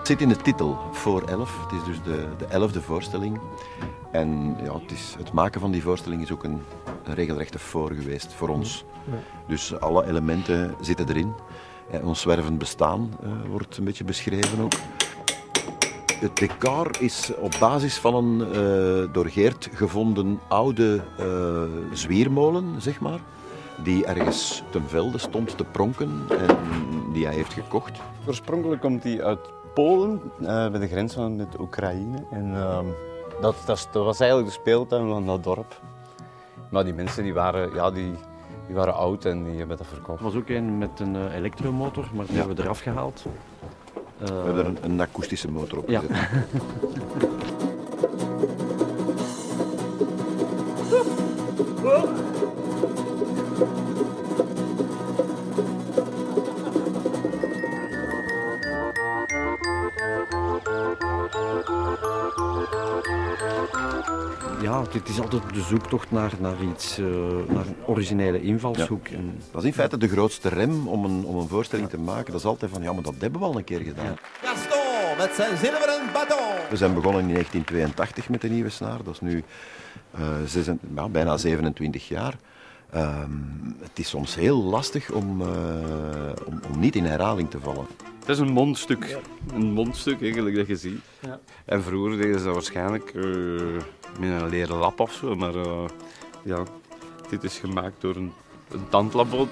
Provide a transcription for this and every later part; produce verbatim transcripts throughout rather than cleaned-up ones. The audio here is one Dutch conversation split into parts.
Het zit in de titel, voor elf. Het is dus de, de elfde voorstelling. En ja, het, is, het maken van die voorstelling is ook een, een regelrechte voor geweest voor ons. Ja. Dus alle elementen zitten erin. En ons zwervend bestaan uh, wordt een beetje beschreven ook. Het decor is op basis van een uh, door Geert gevonden oude uh, zwiermolen, zeg maar. Die ergens ten velde stond te pronken en die hij heeft gekocht. Oorspronkelijk komt hij uit Polen, uh, bij de grens van met Oekraïne. En, uh, dat, dat, dat was eigenlijk de speeltuin van dat dorp. Maar die mensen die waren, ja, die, die waren oud en die hebben dat verkocht. Er was ook een met een uh, elektromotor, maar die Ja. hebben we eraf gehaald. Uh, We hebben er een, een akoestische motor op ja. gezet. Ja, dit is altijd de zoektocht naar, naar iets, uh, naar een originele invalshoek. Ja. En... Dat is in feite de grootste rem om een, om een voorstelling te maken. Dat is altijd van, ja, maar dat hebben we al een keer gedaan. Ja. Gaston met zijn zilveren baton. We zijn begonnen in negentien tweeëntachtig met de Nieuwe Snaar. Dat is nu uh, zes, nou, bijna zevenentwintig jaar. Uh, het is soms heel lastig om, uh, om, om niet in herhaling te vallen. Het is een mondstuk, ja. een mondstuk eigenlijk dat je ziet. Ja. En vroeger deden ze dat waarschijnlijk uh, met een leren lap of zo, maar uh, ja, dit is gemaakt door een, een tandlabot.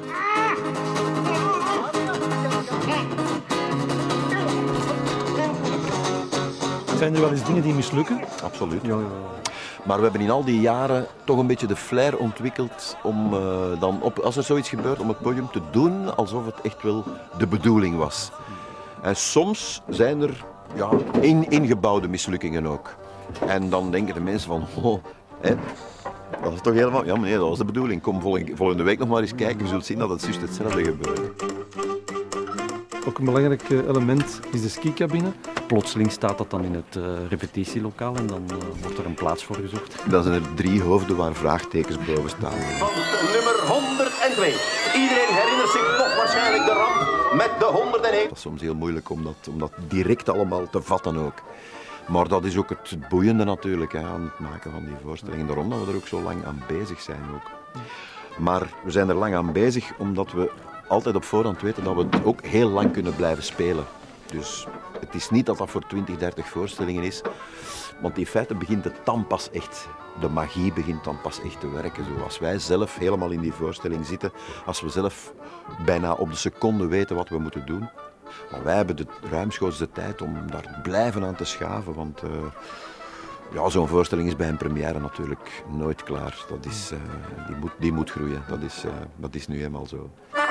Zijn er wel eens dingen die mislukken? Absoluut. Ja, ja. Maar we hebben in al die jaren toch een beetje de flair ontwikkeld om uh, dan, op, als er zoiets gebeurt, om het podium te doen alsof het echt wel de bedoeling was. En soms zijn er ja, in, ingebouwde mislukkingen ook. En dan denken de mensen van, oh, hè, dat is toch helemaal... Ja, meneer, dat was de bedoeling. Kom volgende, volgende week nog maar eens kijken. Je zult zien dat het juist hetzelfde gebeurt. Ook een belangrijk element is de skicabine. Plotseling staat dat dan in het uh, repetitielokaal en dan uh, wordt er een plaats voor gezocht. Dan zijn er drie hoofden waar vraagtekens boven staan. Van nummer honderdtwee. Iedereen herinnert zich nog waarschijnlijk de ramp met de honderdéén. Dat is soms heel moeilijk om dat, om dat direct allemaal te vatten ook. Maar dat is ook het boeiende natuurlijk, hè, aan het maken van die voorstellingen. Daarom dat we er ook zo lang aan bezig zijn ook. Maar we zijn er lang aan bezig omdat we altijd op voorhand weten dat we het ook heel lang kunnen blijven spelen. Dus het is niet dat dat voor twintig, dertig voorstellingen is. Want in feite begint het dan pas echt, de magie begint dan pas echt te werken. Zoals wij zelf helemaal in die voorstelling zitten, als we zelf bijna op de seconde weten wat we moeten doen. Maar wij hebben de ruimschoots de tijd om daar blijven aan te schaven, want uh, ja, zo'n voorstelling is bij een première natuurlijk nooit klaar. Dat is, uh, die, moet, die moet groeien, dat is, uh, dat is nu eenmaal zo.